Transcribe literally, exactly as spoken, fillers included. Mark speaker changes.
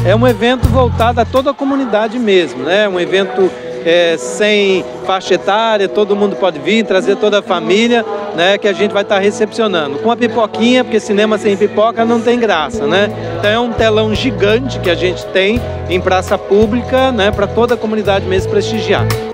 Speaker 1: é um evento voltado a toda a comunidade mesmo, né? Um evento é, sem faixa etária, todo mundo pode vir, trazer toda a família, né? Que a gente vai estar recepcionando. Com a pipoquinha, porque cinema sem pipoca não tem graça, né? Então é um telão gigante que a gente tem em praça pública, né? Para toda a comunidade mesmo prestigiar.